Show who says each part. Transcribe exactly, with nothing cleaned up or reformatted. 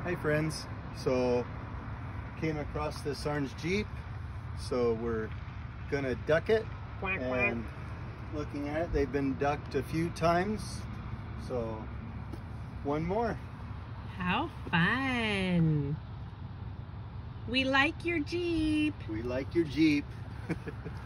Speaker 1: Hi friends, so came across this orange Jeep, so we're gonna duck it.
Speaker 2: Quack,
Speaker 1: and
Speaker 2: quack.
Speaker 1: Looking at it, they've been ducked a few times, so one more.
Speaker 2: How fun! We like your Jeep.
Speaker 1: We like your Jeep.